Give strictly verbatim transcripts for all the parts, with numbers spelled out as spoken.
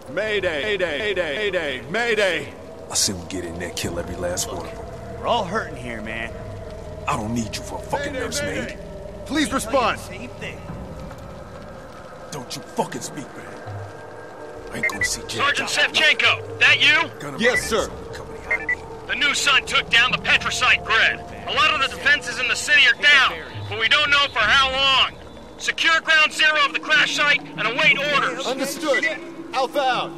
Mayday, mayday, mayday, mayday, mayday. I say we get in there, kill every last one of them. We're all hurting here, man. I don't need you for a fucking Mayday, nursemaid. mayday. Please respond. Same thing. Don't you fucking speak, man. I ain't gonna see Jay. Sergeant Sevchenko, that you? Yes, sir. The new sun took down the petricite grid. A lot of the defenses in the city are down, but we don't know for how long. Secure ground zero of the crash site and await orders. Understood. Alpha out.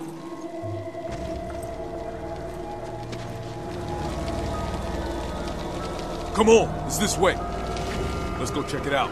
Come on, it's this way. Let's go check it out.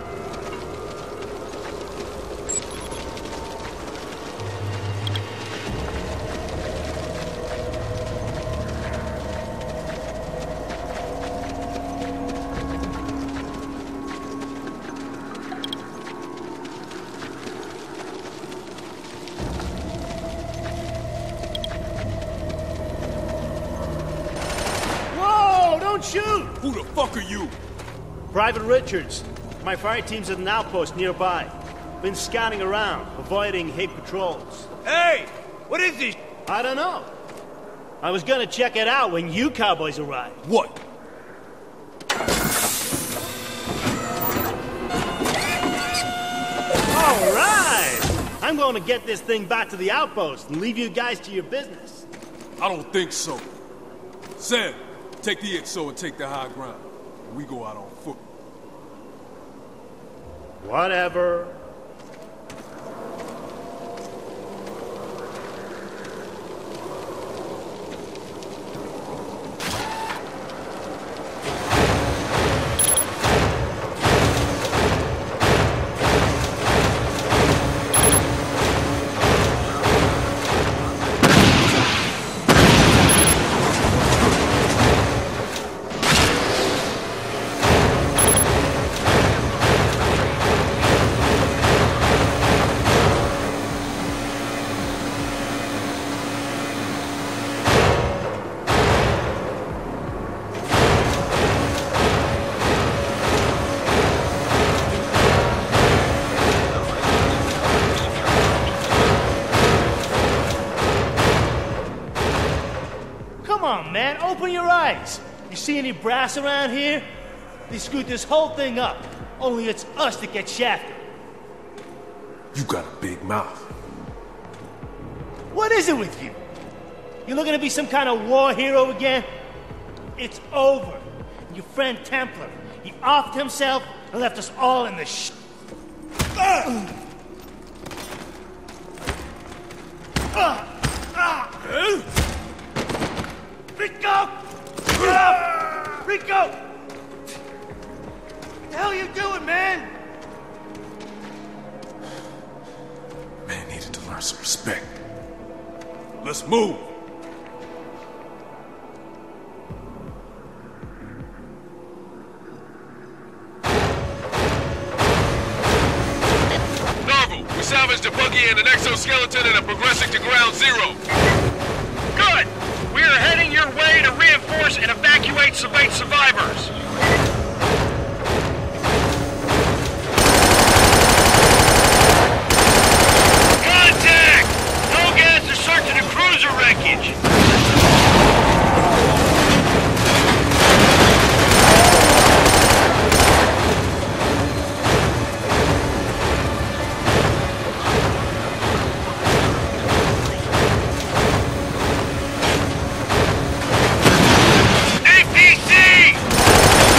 Shoot! Who the fuck are you? Private Richards. My fire team's at an outpost nearby. Been scouting around, avoiding hate patrols. Hey! What is this? I don't know. I was gonna check it out when you cowboys arrived. What? All right! I'm going to get this thing back to the outpost and leave you guys to your business. I don't think so. Sam, take the X O and take the high ground. We go out on foot. Whatever. Open your eyes. You see any brass around here? They screwed this whole thing up. Only it's us that get shafted. You got a big mouth. What is it with you? You looking to be some kind of war hero again? It's over. Your friend Templar, he offed himself and left us all in the sh... Uh. Uh. Uh. Rico! Get up! Rico! What the hell are you doing, man? Man needed to learn some respect. Let's move! Narvel, we salvaged a buggy and an exoskeleton and are progressing to ground zero. Good! We are heading your way to reinforce and evacuate Savate survivors. Contact! No gas is searching the cruiser wreckage. A P C!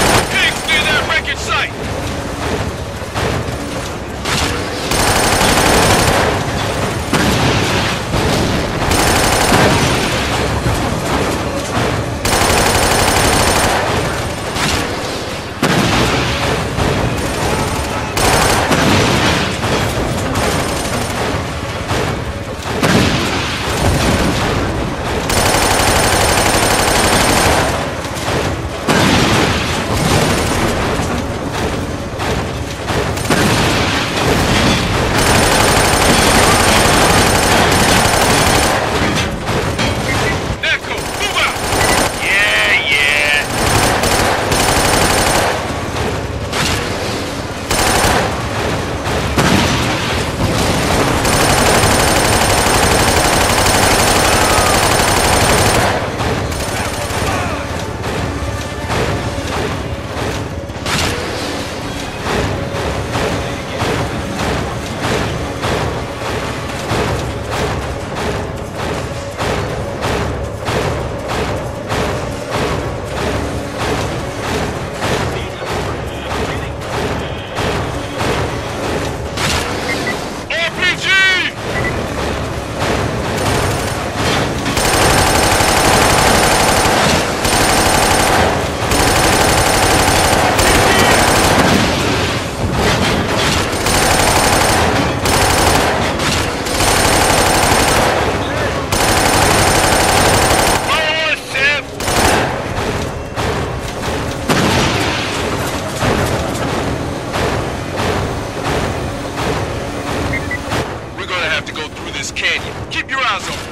canyon. Keep your eyes open.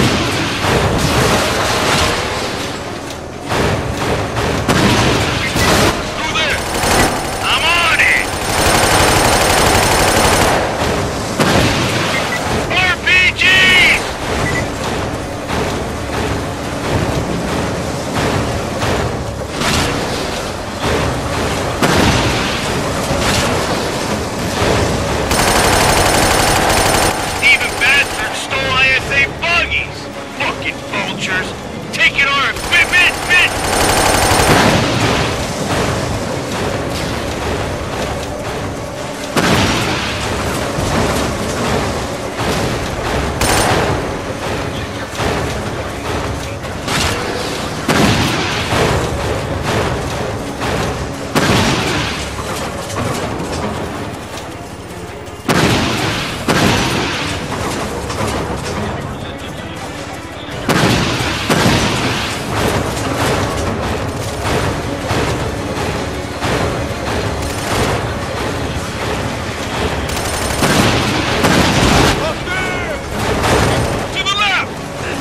Through there. I'm on it! R P G! Even bastards stole I S A buggies! Fucking vultures! Taking our equipment! Bit. To the left!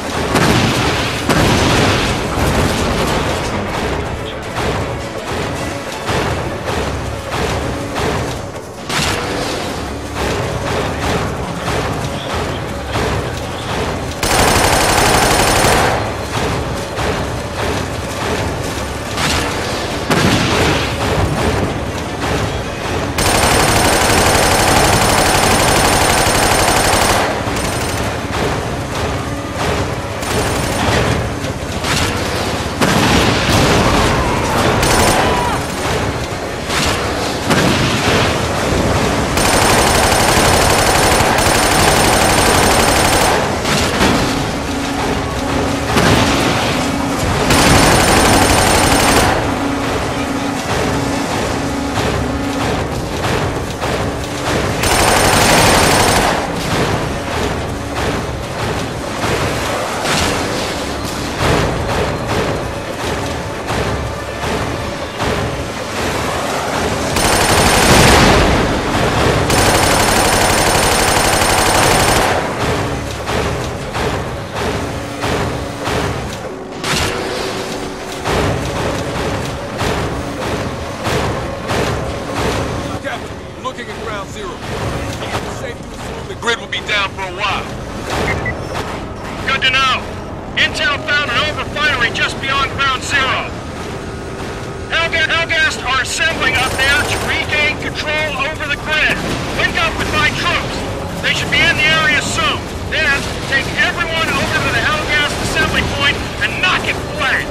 Captain, I'm looking at ground zero. It's safe to assume the grid will be down for a while. Good to know. Intel found an old refinery just beyond ground zero. Helga Helgast are assembling up there to regain control over the grid. Link up with my troops. They should be in the area soon. Then, take everyone over to the Helgast assembly point and knock it flat.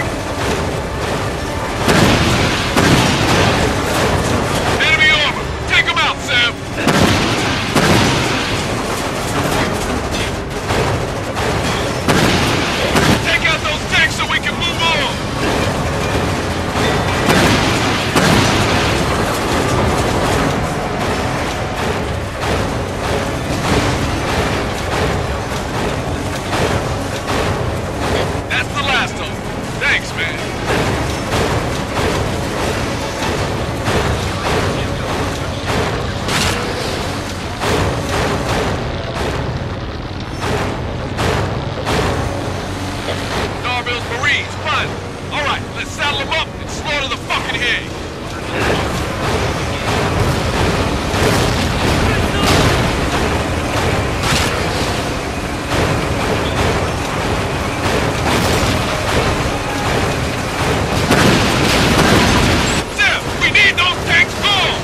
Enemy over! Take him out, Sam! Take out those tanks so we can move on! That's the last of them. Thanks, man. Darville's Marines, fine. All right, let's saddle them up and slaughter the fucking hay. Sam, we need those tanks gone!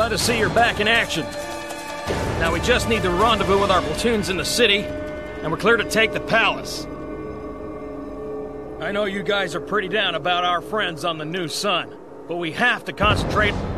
Glad to see you're back in action. Now we just need to rendezvous with our platoons in the city, and we're clear to take the palace. I know you guys are pretty down about our friends on the new sun, but we have to concentrate